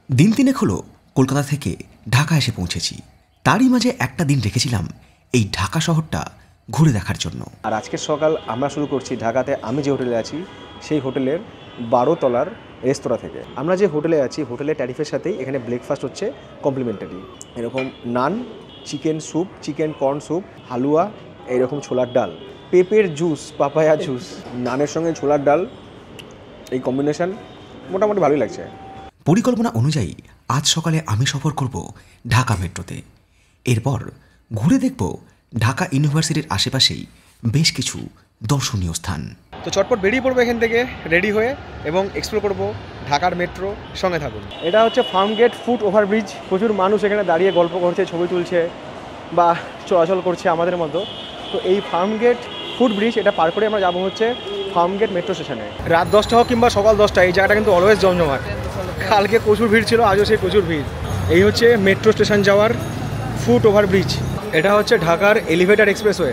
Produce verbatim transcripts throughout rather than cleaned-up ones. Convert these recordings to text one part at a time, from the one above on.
দিন তিনেক হলো কলকাতা থেকে ঢাকা এসে পৌঁছেছি। তারই মাঝে একটা দিন রেখেছিলাম এই ঢাকা শহরটা ঘুরে দেখার জন্য। আর আজকের সকাল আমরা শুরু করছি ঢাকাতে আমি যে হোটেলে আছি সেই হোটেলের বারো তলার রেস্তোরাঁ থেকে। আমরা যে হোটেলে আছি হোটেলের ট্যারিফের সাথেই এখানে ব্রেকফাস্ট হচ্ছে কমপ্লিমেন্টারি। এরকম naan, chicken soup, chicken corn soup, হালুয়া, এইরকম ছোলার ডাল, পেঁপের জুস, পাপায়া জুস, নানের সঙ্গে ছোলার ডাল, এই কম্বিনেশন মোটামুটি ভালোই লাগছে। পরিকল্পনা অনুযায়ী আজ সকালে আমি সফর করব ঢাকা মেট্রোতে। এরপর ঘুরে দেখব ঢাকা ইউনিভার্সিটির আশেপাশেই বেশ কিছু দর্শনীয় স্থান। তো চটপট বেরিয়ে পড়বো এখান থেকে রেডি হয়ে এবং এক্সপ্লোর করব ঢাকার মেট্রো। সঙ্গে থাকুন। এটা হচ্ছে ফার্মগেট ফুট ওভারব্রিজ। প্রচুর মানুষ এখানে দাঁড়িয়ে গল্প করছে, ছবি তুলছে বা চলাচল করছে আমাদের মতো। তো এই ফার্মগেট ফুট ব্রিজ এটা পার করে আমরা যাবো হচ্ছে ফার্মগেট মেট্রো স্টেশনে। রাত দশটা হোক কিংবা সকাল দশটা, এই জায়গাটা কিন্তু অলওয়েজ জমজমাট। কালকে প্রচুর ভিড় ছিল, আজও সেই প্রচুর ভিড়। এই হচ্ছে মেট্রো স্টেশন যাওয়ার ফুট ওভারব্রিজ। এটা হচ্ছে ঢাকার এলিভেটেড এক্সপ্রেসওয়ে।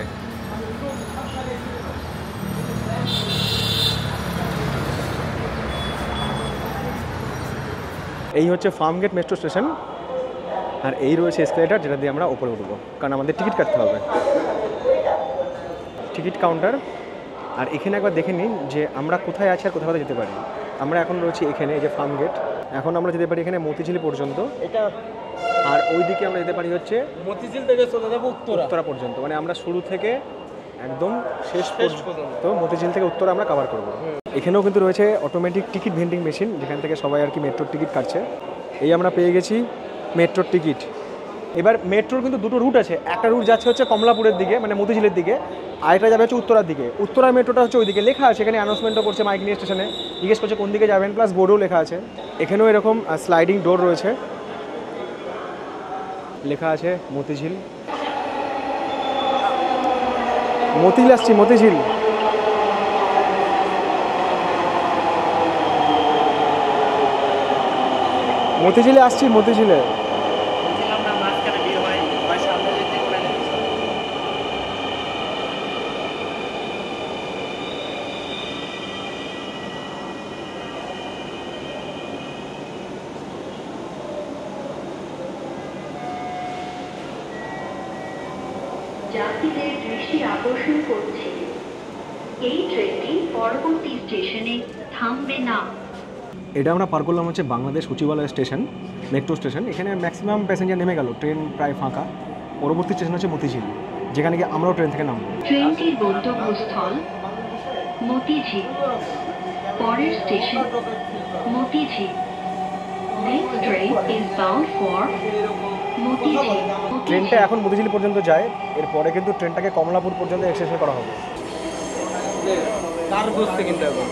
এই হচ্ছে ফার্মগেট মেট্রো স্টেশন, আর এই রয়েছে এসকেলেটার যেটা দিয়ে আমরা ওপরে উঠবো, কারণ আমাদের টিকিট কাটতে হবে। Ticket counter. আর এখানে একবার দেখে নিন যে আমরা কোথায় আছি আর কোথায় কোথায় যেতে পারি। আমরা এখন রয়েছি এখানে, এই যে ফার্মগেট। এখন আমরা যেতে পারি এখানে মতিঝিল পর্যন্ত, এটা। আর ওই দিকে আমরা যেতে পারি হচ্ছে মতিঝিল থেকে চলে যাবো উত্তরা উত্তরা পর্যন্ত। মানে আমরা শুরু থেকে একদম শেষ পর্যন্ত মতিঝিল থেকে উত্তরা আমরা কভার করবো। এখানেও কিন্তু রয়েছে অটোমেটিক টিকিট ভেন্ডিং মেশিন, যেখান থেকে সবাই আর কি মেট্রোর টিকিট কাটছে। এই আমরা পেয়ে গেছি মেট্রোর টিকিট। এবার মেট্রোর কিন্তু দুটো রুট আছে। একটা রুট যাচ্ছে হচ্ছে কমলাপুরের দিকে, মানে মতিঝিলের দিকে, আরেকটা যাবে হচ্ছে উত্তরার দিকে। উত্তরার মেট্রোটা হচ্ছে ওই দিকে লেখা আছে, এখানে অ্যানাউন্সমেন্টও করছে মাইক নিয়ে স্টেশনে, জিজ্ঞেস করছে কোন দিকে যাবেন, প্লাস বোর্ডও লেখা আছে। এখানেও এরকম স্লাইডিং ডোর রয়েছে, লেখা আছে মতিঝিল। মতিঝিল আসছি, মতিঝিল। মতিঝিলে আসছি, মতিঝিলে। যাত্রীদের দৃষ্টি আকর্ষণ করছে, এই ট্রেনটি পরবর্তী স্টেশনে থামবে না। এটা আমরা পার করলাম হচ্ছে Bangladesh Sachibalay station, metro station. এখানে ম্যাক্সিমাম প্যাসেঞ্জার নেমে গেল, ট্রেন প্রায় ফাঁকা। পরবর্তী স্টেশন হচ্ছে মতিঝিল, যেখানে গিয়ে আমরাও ট্রেন থেকে নামবো। ট্রেনটির গন্তব্যস্থল মতিঝিল, পরের station Motijheel. Next train is bound for Motijheel. ট্রেনটা এখন মতিঝিল পর্যন্ত যায়, এরপরে কিন্তু ট্রেনটাকে কমলাপুর পর্যন্ত এক্সটেনশন করা হবে। কার বসতে কিন্তু এখন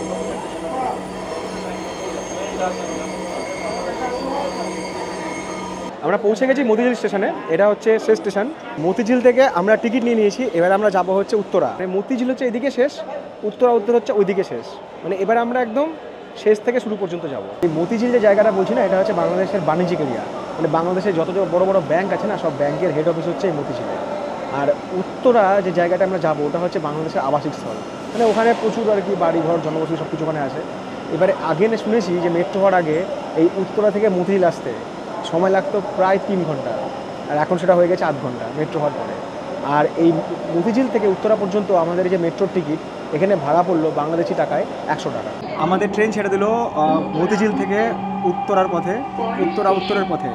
আমরা পৌঁছে গেছি মতিঝিল স্টেশনে। এটা হচ্ছে শেষ স্টেশন। মতিঝিল থেকে আমরা টিকিট নিয়ে নিয়েছি, এবার আমরা যাবো হচ্ছে উত্তরা। মতিঝিল হচ্ছে এদিকে শেষ, উত্তরা উত্তর হচ্ছে ওইদিকে শেষ। মানে এবার আমরা একদম শেষ থেকে শুরু পর্যন্ত যাব। এই মতিঝিল যে জায়গাটা বলছি না, এটা হচ্ছে বাংলাদেশের বাণিজ্যিক এরিয়া। মানে বাংলাদেশের যত বড় বড় ব্যাংক আছে না, সব ব্যাংকের হেড অফিস হচ্ছে এই মতিঝিলে। আর উত্তরা যে জায়গাটা আমরা যাবো ওটা হচ্ছে বাংলাদেশের আবাসিক স্থল। মানে ওখানে প্রচুর আর কি বাড়িঘর, জনবসতি সব কিছু ওখানে আছে। এবারে আগে শুনেছি যে মেট্রো হওয়ার আগে এই উত্তরা থেকে মতিঝিল আসতে সময় লাগতো প্রায় তিন ঘন্টা, আর এখন সেটা হয়ে গেছে আধ ঘন্টা মেট্রো হওয়ার পরে। আর এই মতিঝিল থেকে উত্তরা পর্যন্ত আমাদের যে মেট্রোর টিকিট, এখানে ভাড়া পড়লো বাংলাদেশি টাকায় একশো টাকা। আমাদের ট্রেন ছেড়ে দিল মতিঝিল থেকে উত্তরার পথে, উত্তরা উত্তরের পথে।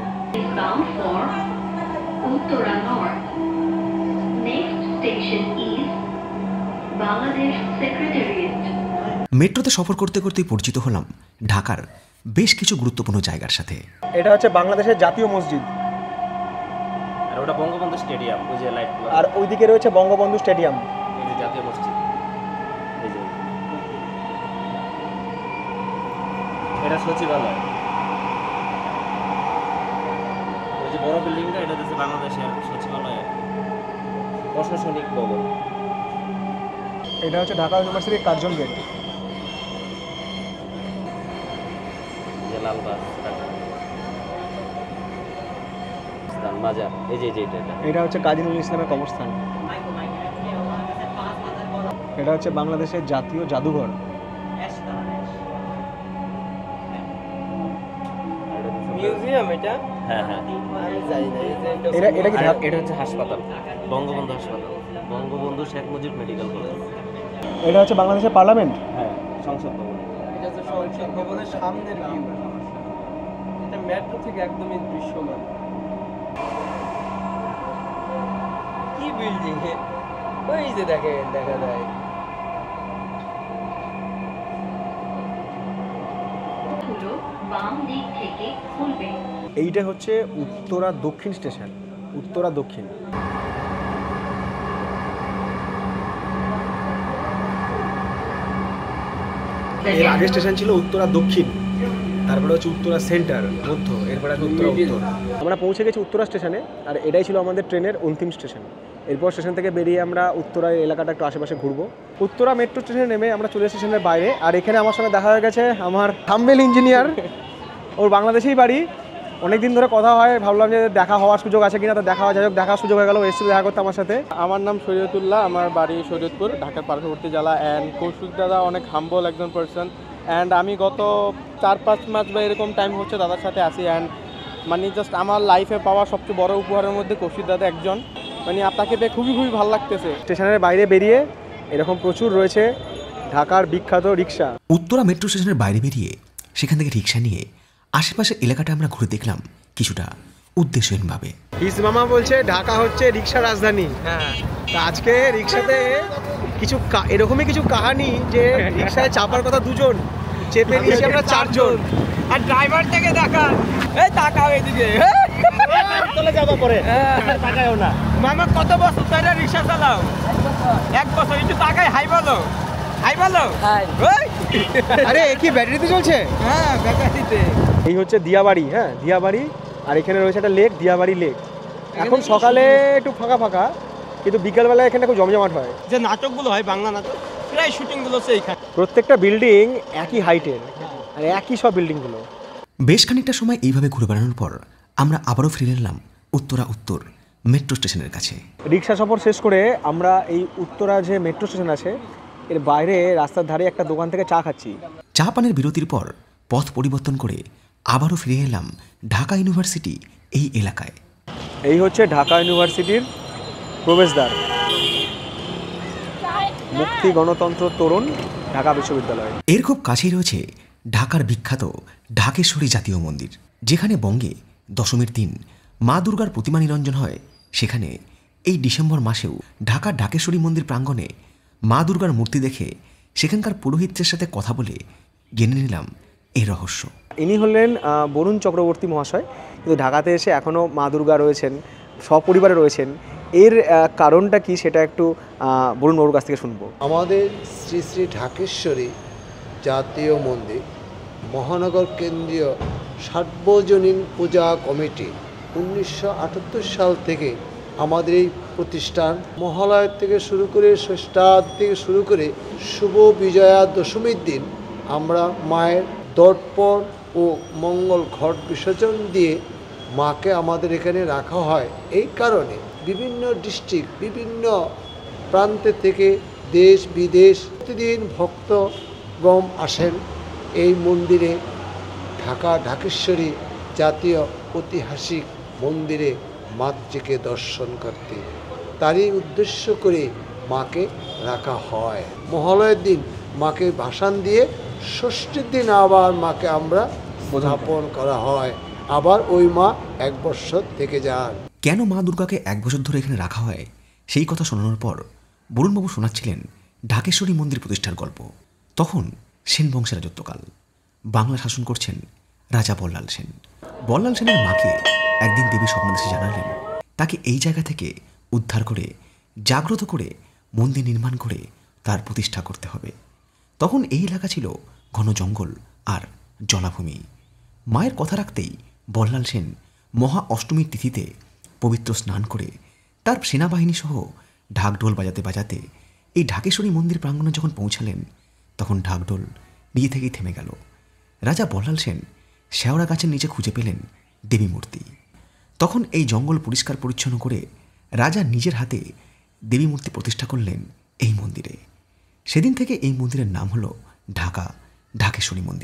মেট্রোতে সফর করতে করতেই পরিচিত হলাম ঢাকার বেশ কিছু গুরুত্বপূর্ণ জায়গার সাথে। এটা হচ্ছে বাংলাদেশের জাতীয় মসজিদ, আর ওটা বঙ্গবন্ধু স্টেডিয়াম, ওই যে লাইটগুলো। আর ওইদিকে রয়েছে বঙ্গবন্ধু স্টেডিয়াম, এই যে জাতীয় মসজিদ। এই যে এটা সচিবালয়, ওই যে বড় বিল্ডিংটা, এটা হচ্ছে বাংলাদেশের সচিবালয়, প্রশাসনিক ভবন। এটা হচ্ছে ঢাকা ইউনিভার্সিটির কার্জন গেট। যে লালবাগ মাজার, এই যে এটা এটা হচ্ছে কাজী নজরুল ইসলামের কবরস্থান। এটা হচ্ছে বাংলাদেশের জাতীয় জাদুঘর। মিউজিয়াম এটা? হ্যাঁ হ্যাঁ আমি জানি না। এই যে একটা এটা এটা কি আর ঢাকা- এটা হচ্ছে হাসপাতাল, বঙ্গবন্ধু হাসপাতাল, বঙ্গবন্ধু শেখ মুজিব মেডিকেল কলেজ। এটা হচ্ছে বাংলাদেশের পার্লামেন্ট। হ্যাঁ, সংসদ ভবন। এটা হচ্ছে সংসদ ভবনের সামনের ভিউ। এটা মেট্রো থেকে একদমই দৃশ্যমান। কি বিল্ডিং? ওই যে দেখেন, দেখা যায়। হলো বাম দিক থেকে খুলবে। এইটা হচ্ছে উত্তরা দক্ষিণ স্টেশন, উত্তরা দক্ষিণ। এর আগের স্টেশন ছিল উত্তরা দক্ষিণ, তারপরে হচ্ছে উত্তরা সেন্টার মধ্য, এরপরে আছে উত্তরা উত্তর। আমরা পৌঁছে গেছি উত্তরা স্টেশনে, আর এটাই ছিল আমাদের ট্রেনের অন্তিম স্টেশন। এরপর স্টেশন থেকে বেরিয়ে আমরা উত্তরা এলাকাটা একটু আশেপাশে ঘুরবো। উত্তরা মেট্রো স্টেশনে নেমে আমরা চলে স্টেশনের বাইরে, আর এখানে আমার সঙ্গে দেখা হয়ে গেছে আমার থাম্বেল ইঞ্জিনিয়ার। ওর বাংলাদেশেই বাড়ি, অনেক দিন ধরে কথা হয়, ভাবলাম যে দেখা হওয়ার সুযোগ আছে কিনা, তো দেখা হওয়া যাই হোক, দেখার সুযোগ হয়ে গেল, এসে দেখা করতে আমার সাথে। আমার নাম শরীয়তুল্লাহ, আমার বাড়ি শরীয়তপুর, ঢাকার পার্শ্ববর্তী জেলা। অ্যান্ড কৌশিক দাদা অনেক হাম্বল একজন পার্সন। অ্যান্ড আমি গত চার পাঁচ মাস বা এরকম টাইম হচ্ছে দাদার সাথে আসি। অ্যান্ড মানে জাস্ট আমার লাইফে পাওয়া সবচেয়ে বড় উপহারের মধ্যে কৌশিক দাদা একজন। মানে আপনাকে পেয়ে খুবই খুবই ভালো লাগতেছে। স্টেশনের বাইরে বেরিয়ে এরকম প্রচুর রয়েছে ঢাকার বিখ্যাত রিক্সা। উত্তরা মেট্রো স্টেশনের বাইরে বেরিয়ে সেখান থেকে রিক্সা নিয়ে আশেপাশের এলাকাটা আমরা ঘুরে দেখলাম কিছুটা উদ্দেশ্যহীনভাবে। হিস মামা বলছে ঢাকা হচ্ছে রিক্সা রাজধানী। হ্যাঁ, তা আজকে রিক্সাতে কিছু কা- এরকমই কিছু কাহানি যে রিক্সায় চাপার কথা দুজন, চেপে নিয়েছি আমরা চারজন। আর ড্রাইভার থেকে দেখা, এই তাকাও এদিকে। চলে যাবো পরে, তাকায়ও না। মামা কত বছর ধরে রিক্সা চালাও? এক বছর। একটু তাকাই, হাই বলো, হাই বলো। ওই! আরে এ কি ব্যাটারিতে চলছে? হ্যাঁ, ব্যাটারিতে। এই হচ্ছে দিয়াবাড়ি। হ্যাঁ, দিয়াবাড়ি। আর এখানে রয়েছে একটা লেক, দিয়াবাড়ি লেক। এখন সকালে একটু ফাঁকা ফাঁকা, কিন্তু বিকালবেলা এখানে খুব জমজমাট হয়। যে নাটকগুলো হয়, বাংলা নাটক, প্রায় শুটিংগুলো হচ্ছে এইখানে। প্রত্যেকটা বিল্ডিং একই হাইটের, আর একই সব বিল্ডিংগুলো। বেশ খানিকটা সময় এইভাবে ঘুরে বেড়ানোর পর আমরা আবারও ফিরে এলাম উত্তরা উত্তর মেট্রো স্টেশনের কাছে। রিক্সা সফর শেষ করে আমরা এই উত্তরা যে মেট্রো স্টেশন আছে এর বাইরে রাস্তার ধারে একটা দোকান থেকে চা খাচ্ছি। চা পানের বিরতির পর পথ পরিবর্তন করে আবারও ফিরে এলাম ঢাকা ইউনিভার্সিটি এই এলাকায়। এই হচ্ছে ঢাকা ইউনিভার্সিটির প্রবেশদ্বার, মুক্তি গণতন্ত্র তরুণ ঢাকা বিশ্ববিদ্যালয়। এর খুব কাছেই রয়েছে ঢাকার বিখ্যাত ঢাকেশ্বরী জাতীয় মন্দির, যেখানে বঙ্গে দশমীর দিন মা দুর্গার প্রতিমা নিরঞ্জন হয়। সেখানে এই ডিসেম্বর মাসেও ঢাকার ঢাকেশ্বরী মন্দির প্রাঙ্গণে মা দুর্গার মূর্তি দেখে সেখানকার পুরোহিতদের সাথে কথা বলে জেনে নিলাম এই রহস্য। ইনি হলেন আহ, বরুণ চক্রবর্তী মহাশয়, কিন্তু ঢাকাতে এসে এখনও মা দুর্গা রয়েছেন, সপরিবারে রয়েছেন। এর আহ, কারণটা কি সেটা একটু আহ, বরুণ বাবুর কাছ থেকে শুনবো। আমাদের শ্রী শ্রী ঢাকেশ্বরী জাতীয় মন্দির মহানগর কেন্দ্রীয় সার্বজনীন পূজা কমিটি উনিশশো আটাত্তর সাল থেকে আমাদের এই প্রতিষ্ঠান মহালয়ের থেকে শুরু করে ষষ্ঠার থেকে শুরু করে শুভ বিজয়া দশমীর দিন আমরা মায়ের দর্পণ ও মঙ্গল ঘট বিসর্জন দিয়ে মাকে আমাদের এখানে রাখা হয়। এই কারণে বিভিন্ন ডিস্ট্রিক্ট, বিভিন্ন প্রান্তে থেকে দেশ বিদেশ প্রতিদিন ভক্তগণ আসেন এই মন্দিরে, ঢাকা ঢাকেশ্বরী জাতীয় ঐতিহাসিক মন্দিরে মাতৃকে দর্শন করতে। তারই উদ্দেশ্য করে মাকে রাখা হয়। মহালয়ের দিন মাকে ভাসান দিয়ে ষষ্ঠীর দিন আবার মাকে আমরা স্থাপন করা হয়, আবার ওই মা এক বছর থেকে যান। কেন মা দুর্গাকে এক বছর ধরে এখানে রাখা হয় সেই কথা শোনানোর পর বরুণবাবু শোনাচ্ছিলেন ঢাকেশ্বরী মন্দির প্রতিষ্ঠার গল্প। তখন সেন বংশের রাজত্বকাল, বাংলা শাসন করছেন রাজা বল্লাল সেন। বল্লাল সেনের মাকে একদিন দেবী স্বপ্নাদেশে জানালেন তাকে এই জায়গা থেকে উদ্ধার করে জাগ্রত করে মন্দির নির্মাণ করে তার প্রতিষ্ঠা করতে হবে। তখন এই এলাকা ছিল ঘন জঙ্গল আর জলাভূমি। মায়ের কথা রাখতেই বল্লাল সেন মহা অষ্টমীর তিথিতে পবিত্র স্নান করে তার সেনাবাহিনী সহ ঢাকঢোল বাজাতে বাজাতে এই ঢাকেশ্বরী মন্দির প্রাঙ্গণে যখন পৌঁছালেন তখন ঢাকঢোল নিজে থেকেই থেমে গেল। রাজা বল্লাল সেন শেওড়া গাছের নিচে খুঁজে পেলেন দেবী মূর্তি। তখন এই জঙ্গল পরিষ্কার পরিচ্ছন্ন করে রাজা নিজের হাতে দেবী মূর্তি প্রতিষ্ঠা করলেন এই মন্দিরে। সেদিন থেকে এই মন্দিরের নাম হলো ঢাকা ঢাকেশ্বরী মন্দির।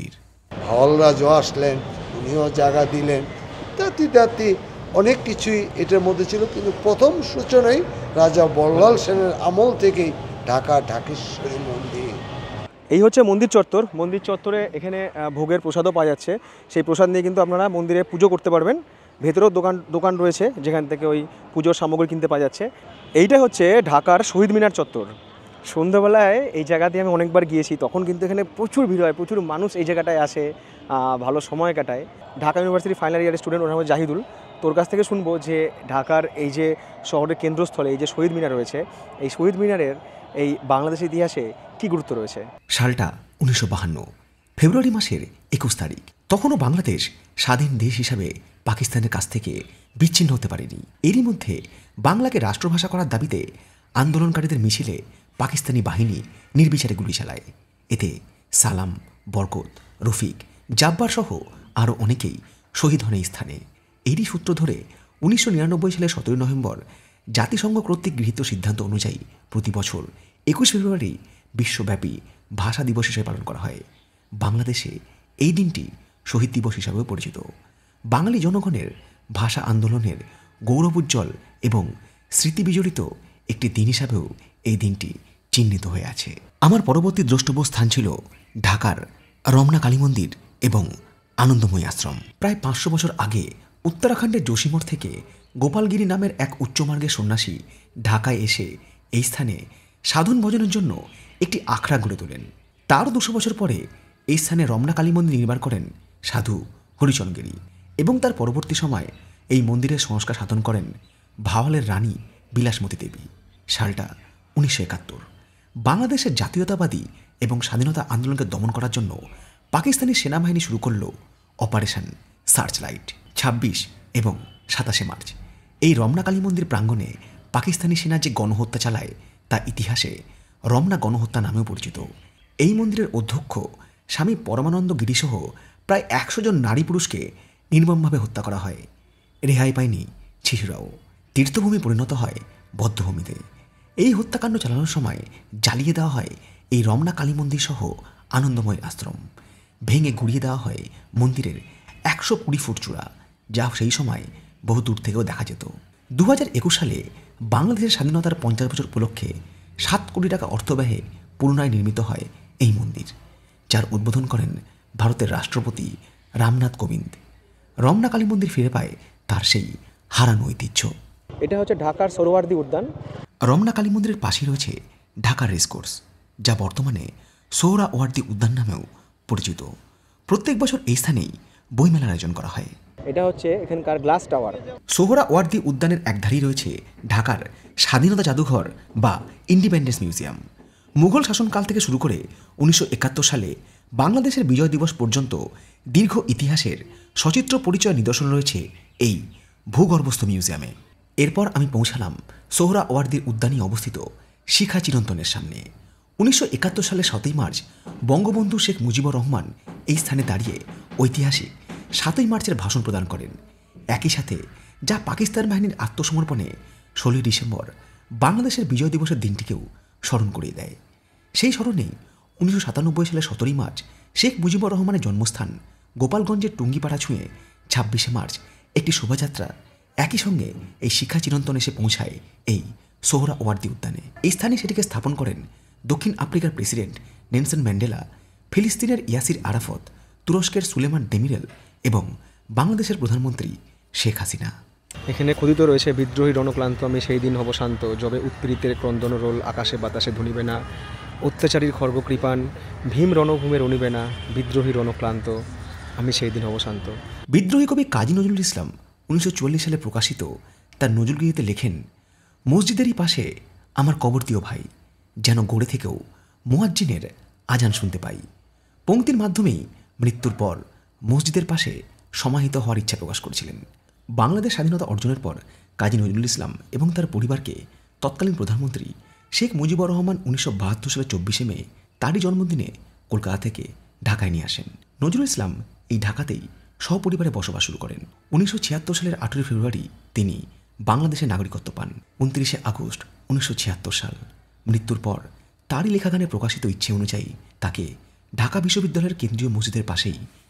ভাওয়ালরাজও আসলেন, উনিও জায়গা দিলেন, ইত্যাদি ইত্যাদি অনেক কিছুই এটার মধ্যে ছিল। কিন্তু প্রথম সূচনাই রাজা বল্লাল সেনের আমল থেকেই ঢাকা ঢাকেশ্বরী মন্দির। এই হচ্ছে মন্দির চত্বর। মন্দির চত্বরে এখানে আহ, ভোগের প্রসাদও পাওয়া যাচ্ছে। সেই প্রসাদ নিয়ে কিন্তু আপনারা মন্দিরে পুজো করতে পারবেন। ভেতরেও দোকান দোকান রয়েছে যেখান থেকে ওই পুজোর সামগ্রী কিনতে পাওয়া যাচ্ছে। এইটা হচ্ছে ঢাকার শহীদ মিনার চত্বর। সন্ধ্যাবেলায় এই জায়গা দিয়ে আমি অনেকবার গিয়েছি, তখন কিন্তু এখানে প্রচুর ভিড় হয়, প্রচুর মানুষ এই জায়গাটায় আসে, আহ, ভালো সময় কাটায়। ঢাকা ইউনিভার্সিটি ফাইনাল ইয়ারের স্টুডেন্ট, ওর নাম হচ্ছে জাহিদুল। তোর কাছ থেকে শুনবো যে ঢাকার এই যে শহরের কেন্দ্রস্থলে এই যে শহীদ মিনার রয়েছে, এই শহীদ মিনারের এই বাংলাদেশের ইতিহাসে কী গুরুত্ব রয়েছে। সালটা উনিশশো বাহান্ন, ফেব্রুয়ারি মাসের একুশ তারিখ। তখনও বাংলাদেশ স্বাধীন দেশ হিসাবে পাকিস্তানের কাছ থেকে বিচ্ছিন্ন হতে পারেনি। এরই মধ্যে বাংলাকে রাষ্ট্রভাষা করার দাবিতে আন্দোলনকারীদের মিছিলে পাকিস্তানি বাহিনী নির্বিচারে গুলি চালায়। এতে সালাম, বরকত, রফিক, জাব্বার সহ আরও অনেকেই শহীদ হন এই স্থানে। এরই সূত্র ধরে উনিশশো নিরানব্বই সালের সতেরোই নভেম্বর জাতিসংঘ কর্তৃক গৃহীত সিদ্ধান্ত অনুযায়ী প্রতি বছর একুশ ফেব্রুয়ারি বিশ্বব্যাপী ভাষা দিবস হিসেবে পালন করা হয়। বাংলাদেশে এই দিনটি শহীদ দিবস হিসাবেও পরিচিত। বাঙালি জনগণের ভাষা আন্দোলনের গৌরবোজ্জ্বল এবং স্মৃতিবিজড়িত একটি দিন হিসাবেও এই দিনটি চিহ্নিত হয়ে আছে। আমার পরবর্তী দ্রষ্টব্য স্থান ছিল ঢাকার রমনা কালী মন্দির এবং আনন্দময়ী আশ্রম। প্রায় পাঁচশো বছর আগে উত্তরাখণ্ডের যোশীমঠ থেকে গোপালগিরি নামের এক উচ্চমার্গের সন্ন্যাসী ঢাকায় এসে এই স্থানে সাধন ভজনের জন্য একটি আখড়া গড়ে তোলেন। তার দুশো বছর পরে এই স্থানে রমনা কালী মন্দির নির্মাণ করেন সাধু হরিচরণগিরি এবং তার পরবর্তী সময় এই মন্দিরের সংস্কার সাধন করেন ভাওয়ালের রানী বিলাসমতী দেবী। সালটা উনিশশো একাত্তর। বাংলাদেশের জাতীয়তাবাদী এবং স্বাধীনতা আন্দোলনকে দমন করার জন্য পাকিস্তানি সেনাবাহিনী শুরু করল অপারেশন সার্চ লাইট। ছাব্বিশ এবং সাতাশে মার্চ এই রমনা কালী মন্দির প্রাঙ্গণে পাকিস্তানি সেনা যে গণহত্যা চালায় তা ইতিহাসে রমনা গণহত্যা নামেও পরিচিত। এই মন্দিরের অধ্যক্ষ স্বামী পরমানন্দ গিরিসহ প্রায় একশো জন নারী পুরুষকে নির্মমভাবে হত্যা করা হয়। রেহাই পায়নি শিশুরাও। তীর্থভূমি পরিণত হয় বদ্ধভূমিতে। এই হত্যাকাণ্ড চালানোর সময় জ্বালিয়ে দেওয়া হয় এই রমনা কালী মন্দির সহ আনন্দময় আশ্রম। ভেঙে গুড়িয়ে দেওয়া হয় মন্দিরের একশো কুড়ি ফুট চূড়া, যা সেই সময় বহু দূর থেকেও দেখা যেত। দু হাজার একুশ সালে বাংলাদেশের স্বাধীনতার পঞ্চাশ বছর উপলক্ষে সাত কোটি টাকা অর্থব্যয়ে পুনরায় নির্মিত হয় এই মন্দির, যার উদ্বোধন করেন ভারতের রাষ্ট্রপতি রামনাথ কোবিন্দ। রমনা কালী মন্দির ফিরে পায় তার সেই হারানো ঐতিহ্য। এটা হচ্ছে ঢাকার সোহরাওয়ার্দী উদ্যান। রমনা কালী মন্দিরের পাশেই রয়েছে ঢাকার রেসকোর্স, যা বর্তমানে সোহরাওয়ার্দী উদ্যান নামেও পরিচিত। প্রত্যেক বছর এই স্থানেই বইমেলার আয়োজন করা হয়। এটা হচ্ছে এখানকার গ্লাস টাওয়ার। সোহরাওয়ার্দী উদ্যানের একধারেই রয়েছে ঢাকার স্বাধীনতা জাদুঘর বা ইন্ডিপেন্ডেন্স মিউজিয়াম। মুঘল শাসনকাল থেকে শুরু করে উনিশশো একাত্তর সালে বাংলাদেশের বিজয় দিবস পর্যন্ত দীর্ঘ ইতিহাসের সচিত্র পরিচয় নিদর্শন রয়েছে এই ভূগর্ভস্থ মিউজিয়ামে। এরপর আমি পৌঁছালাম সোহরাওয়ার্দীর উদ্যানে অবস্থিত শিখা চিরন্তনের সামনে। উনিশশো একাত্তর সালের সাতই মার্চ বঙ্গবন্ধু শেখ মুজিবুর রহমান এই স্থানে দাঁড়িয়ে ঐতিহাসিক সাতই মার্চের ভাষণ প্রদান করেন। একই সাথে যা পাকিস্তান বাহিনীর আত্মসমর্পণে ষোলোই ডিসেম্বর বাংলাদেশের বিজয় দিবসের দিনটিকেও স্মরণ করিয়ে দেয়। সেই স্মরণেই উনিশশো সাতানব্বই সালের সতেরোই মার্চ শেখ মুজিবুর রহমানের জন্মস্থান গোপালগঞ্জের টুঙ্গিপাড়া ছুঁয়ে ছাব্বিশে মার্চ একটি শোভাযাত্রা একই সঙ্গে এই শিখা চিরন্তন এসে পৌঁছায় এই সোহরাওয়ার্দী উদ্যানে। এই স্থানে সেটিকে স্থাপন করেন দক্ষিণ আফ্রিকার প্রেসিডেন্ট নেলসন ম্যান্ডেলা, ফিলিস্তিনের ইয়াসির আরাফত, তুরস্কের সুলেমান ডেমিরেল এবং বাংলাদেশের প্রধানমন্ত্রী শেখ হাসিনা। এখানে খোদিত রয়েছে বিদ্রোহী রণক্লান্ত আমি সেই দিন হব শান্ত, যবে উৎপীড়িতের ক্রন্দন রোল আকাশে বাতাসে ধনিবে না, অত্যাচারীর খর্গ কৃপান ভীম রণভূমে রণিবে না, বিদ্রোহী রণক্লান্ত আমি সেই দিন হব শান্ত। বিদ্রোহী কবি কাজী নজরুল ইসলাম উনিশশো চুয়াল্লিশ সালে প্রকাশিত তার নজরুলগীতিতে লেখেন, মসজিদেরই পাশে আমার কবর দিও ভাই, যেন গড়ে থেকেও মুয়াজ্জিনের আজান শুনতে পাই। পংক্তির মাধ্যমেই মৃত্যুর পর মসজিদের পাশে সমাহিত হওয়ার ইচ্ছা প্রকাশ করেছিলেন। বাংলাদেশ স্বাধীনতা অর্জনের পর কাজী নজরুল ইসলাম এবং তার পরিবারকে তৎকালীন প্রধানমন্ত্রী শেখ মুজিবুর রহমান উনিশশো বাহাত্তর সালের চব্বিশে মে তারই জন্মদিনে কলকাতা থেকে ঢাকায় নিয়ে আসেন। নজরুল ইসলাম এই ঢাকাতেই সপরিবারে বসবাস শুরু করেন। উনিশশো ছিয়াত্তর সালের আঠেরোই ফেব্রুয়ারি তিনি বাংলাদেশের নাগরিকত্ব পান। উনত্রিশে আগস্ট উনিশশো ছিয়াত্তর সাল মৃত্যুর পর তারই লেখা গানে প্রকাশিত ইচ্ছে অনুযায়ী তাকে ঢাকা বিশ্ববিদ্যালয়ের কেন্দ্রীয় মসজিদের পাশেই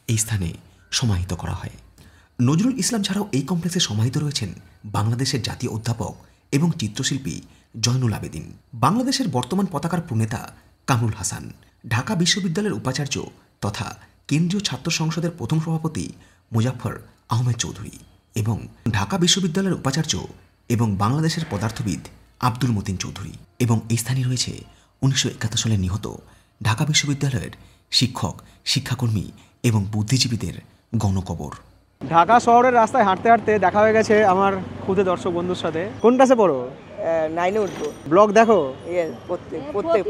এই স্থানে সমাহিত করা হয়। নজরুল ইসলাম ছাড়াও এই কমপ্লেক্সে সমাহিত রয়েছেন বাংলাদেশের জাতীয় অধ্যাপক এবং চিত্রশিল্পী জয়নুল আবেদিন, বাংলাদেশের বর্তমান পতাকার প্রণেতা কামরুল হাসান, ঢাকা বিশ্ববিদ্যালয়ের উপাচার্য তথা কেন্দ্রীয় ছাত্র সংসদের প্রথম সভাপতি মুজাফফর আহমেদ চৌধুরী এবং ঢাকা বিশ্ববিদ্যালয়ের উপাচার্য এবং বাংলাদেশের পদার্থবিদ আব্দুল মতিন চৌধুরী। এবং এই স্থানে রয়েছে উনিশশো একাত্তর সালে নিহত ঢাকা বিশ্ববিদ্যালয়ের শিক্ষক, শিক্ষাকর্মী এবং বুদ্ধিজীবীদের গণকবর। ঢাকা শহরের রাস্তায় হাঁটতে হাঁটতে দেখা হয়ে গেছে আমার ক্ষুদে দর্শক বন্ধুর সাথে। কোন ক্লাসে পড়ো? নাইনে উঠবো। ব্লগ দেখো? ইয়ে প্রত্যেক প্রত্যেক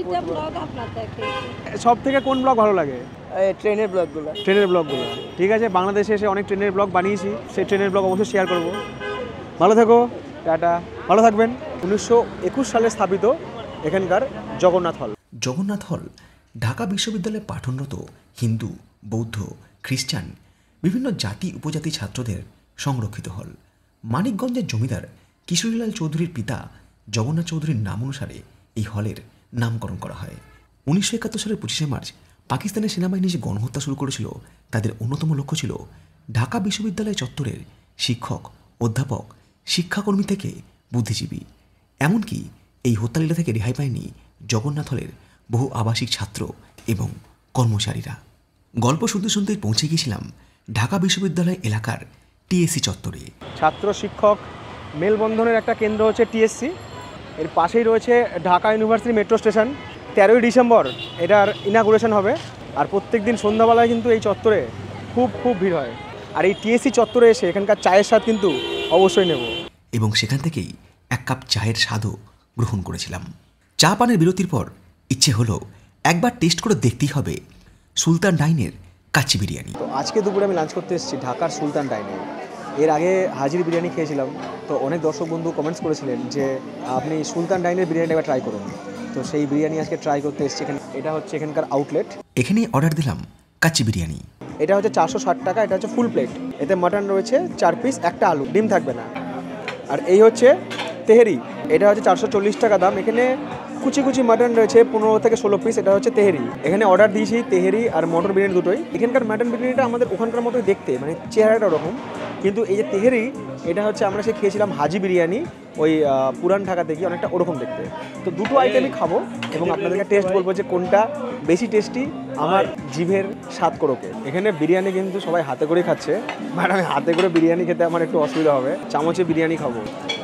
সব থেকে কোন ব্লগ ভালো লাগে? ট্রেনের ব্লগগুলো। ট্রেনের ব্লগগুলো। ঠিক আছে, বাংলাদেশে এসে অনেক ট্রেনের ব্লগ বানিয়েছি, সেই ট্রেনের ব্লগ অবশ্যই শেয়ার করব। ভালো থেকো, টাটা, ভালো থাকবেন। উনিশশো একুশ সালে স্থাপিত এখানকার জগন্নাথ হল। জগন্নাথ হল ঢাকা বিশ্ববিদ্যালয়ে পাঠনরত হিন্দু, বৌদ্ধ, খ্রিস্টান বিভিন্ন জাতি উপজাতি ছাত্রদের সংরক্ষিত হল। মানিকগঞ্জের জমিদার কিশোরীলাল চৌধুরীর পিতা জগন্নাথ চৌধুরীর নাম অনুসারে এই হলের নামকরণ করা হয়। উনিশশো একাত্তর সালের পঁচিশে মার্চ পাকিস্তানের সেনাবাহিনী যে গণহত্যা শুরু করেছিল, তাদের অন্যতম লক্ষ্য ছিল ঢাকা বিশ্ববিদ্যালয় চত্বরের শিক্ষক, অধ্যাপক, শিক্ষাকর্মী থেকে বুদ্ধিজীবী, এমনকি এই হত্যালীলা থেকে রেহাই পায়নি জগন্নাথ হলের বহু আবাসিক ছাত্র এবং কর্মচারীরা। গল্প শুনতে শুনতেই পৌঁছে গিয়েছিলাম ঢাকা বিশ্ববিদ্যালয় এলাকার টিএসসি চত্বরে। ছাত্র শিক্ষক মেলবন্ধনের একটা কেন্দ্র হচ্ছে টিএসসি। এর পাশেই রয়েছে ঢাকা ইউনিভার্সিটি মেট্রো স্টেশন। তেরোই ডিসেম্বর এটার ইনাগুরেশন হবে। আর প্রত্যেক দিন সন্ধ্যাবেলায় কিন্তু এই চত্বরে খুব খুব ভিড় হয়। আর এই টিএসসি চত্বরে এসে এখানকার চায়ের স্বাদ কিন্তু অবশ্যই নেব। এবং সেখান থেকেই এক কাপ চায়ের স্বাদও গ্রহণ করেছিলাম। চা পানের বিরতির পর ইচ্ছে হলো একবার টেস্ট করে দেখতেই হবে সুলতান ডাইনের কাচ্চি বিরিয়ানি। তো আজকে দুপুরে আমি লাঞ্চ করতে এসেছি ঢাকার সুলতান ডাইনে। এর আগে হাজির বিরিয়ানি খেয়েছিলাম, তো অনেক দর্শক বন্ধু কমেন্টস করেছিলেন যে আপনি সুলতান ডাইনের বিরিয়ানিটা এবার ট্রাই করুন। তো সেই বিরিয়ানি আজকে ট্রাই করতে এসেছি। এখানে এটা হচ্ছে এখানকার আউটলেট। এখানেই অর্ডার দিলাম কাচ্চি বিরিয়ানি। এটা হচ্ছে চারশো ষাট টাকা, এটা হচ্ছে ফুল প্লেট। এতে মাটন রয়েছে চার পিস, একটা আলু, ডিম থাকবে না। আর এই হচ্ছে তেহেরি, এটা হচ্ছে চারশো চল্লিশ টাকা দাম। এখানে কুচি কুচি মাটন রয়েছে পনেরো থেকে ষোলো পিস, এটা হচ্ছে তেহেরি। এখানে অর্ডার দিয়েছি তেহেরি আর মটর বিরিয়ানি দুটোই। এখানকার মাটন বিরিয়ানিটা আমাদের ওখানকার মতোই দেখতে, মানে চেহারাটা ওরকম, কিন্তু এই যে তেহেরি এটা হচ্ছে আমরা সে খেয়েছিলাম হাজি বিরিয়ানি ওই পুরান ঢাকাতে গিয়ে, অনেকটা ওরকম দেখতে। তো দুটো আইটেমই খাবো এবং আপনাদেরকে টেস্ট বলবো যে কোনটা বেশি টেস্টি আমার জিভের স্বাদ করোকে। এখানে বিরিয়ানি কিন্তু সবাই হাতে করেই খাচ্ছে, বাট আমি হাতে করে বিরিয়ানি খেতে আমার একটু অসুবিধা হবে, চামচে বিরিয়ানি খাবো।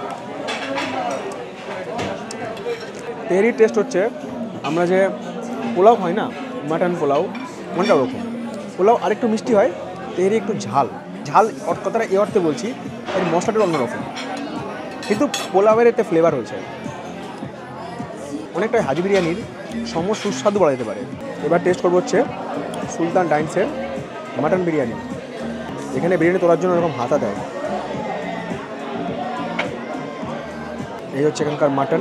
তেহেরির টেস্ট হচ্ছে আমরা যে পোলাও হয় না, মাটন পোলাও, কোনটা ওরকম। পোলাও আরেকটু মিষ্টি হয়, তেহেরি একটু ঝাল ঝাল কথাটা এ অর্থে বলছি, এর মশলাটা অন্যরকম, কিন্তু পোলাওয়ের একটা ফ্লেভার হয়েছে অনেকটা হাজি বিরিয়ানির সম সুস্বাদু বলা যেতে পারে। এবার টেস্ট করবো হচ্ছে সুলতান ডাইন্সের মাটন বিরিয়ানি। এখানে বিরিয়ানি তোলার জন্য এরকম হাতা দেয়। এই হচ্ছে এখানকার মাটন,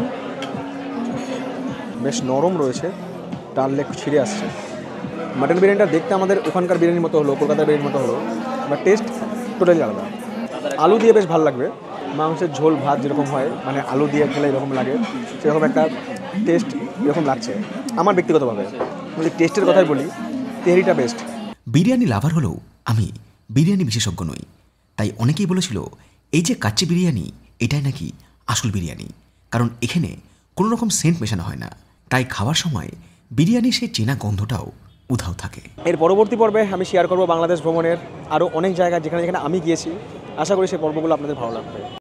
বেশ নরম রয়েছে, টানলে ছিঁড়ে আসছে। মাটন বিরিয়ানিটা দেখতে আমাদের ওখানকার বিরিয়ানির মতো হলো, কলকাতার বিরিয়ানির মতো হলো, বাট টেস্ট টোটালি আলাদা। আলু দিয়ে বেশ ভালো লাগবে, মাংসের ঝোল ভাত যেরকম হয়, মানে আলু দিয়ে খেলে এরকম লাগে, সেরকম একটা টেস্ট এরকম লাগছে আমার ব্যক্তিগতভাবে। যদি টেস্টের কথাই বলি, তেহরিটা বেস্ট। বিরিয়ানি লাভার হলেও আমি বিরিয়ানি বিশেষজ্ঞ নই, তাই অনেকেই বলেছিল এই যে কাচ্চি বিরিয়ানি এটাই নাকি আসল বিরিয়ানি, কারণ এখানে কোনো রকম সেন্ট মেশানো হয় না, তাই খাওয়ার সময় বিরিয়ানির সেই চেনা গন্ধটাও উধাও থাকে। এর পরবর্তী পর্বে আমি শেয়ার করব বাংলাদেশ ভ্রমণের আরও অনেক জায়গা যেখানে যেখানে আমি গিয়েছি। আশা করি সেই পর্বগুলো আপনাদের ভালো লাগবে।